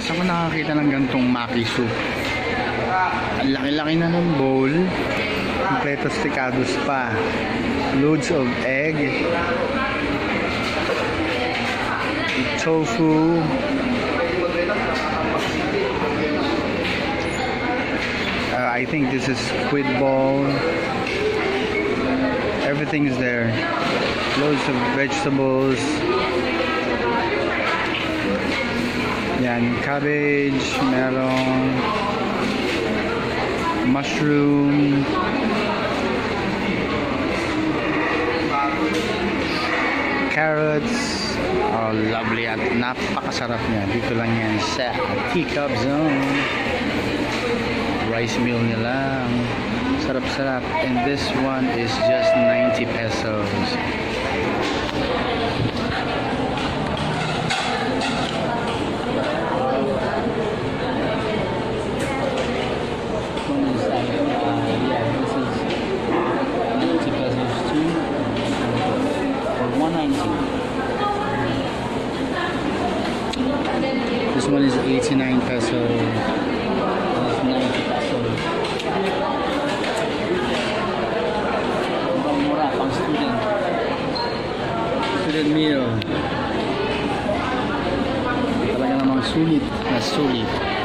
Saan ko nakakita ng gantong maki soup? Ang laki-laki na ng bowl. Completo sticados pa. Loads of egg. Tofu. I think this is squid ball. Everything is there. Loads of vegetables. Yan, cabbage, melon, mushroom, carrots. Oh, lovely at napakasarap niya. Dito lang yan sa Teacup Zone. Rice meal niya lang. Sarap-sarap. And this one is just 90 pesos. This one is 89 pesos. This 90 pesos. Mura pang student. Student meal. Talaga namang sulit na sulit.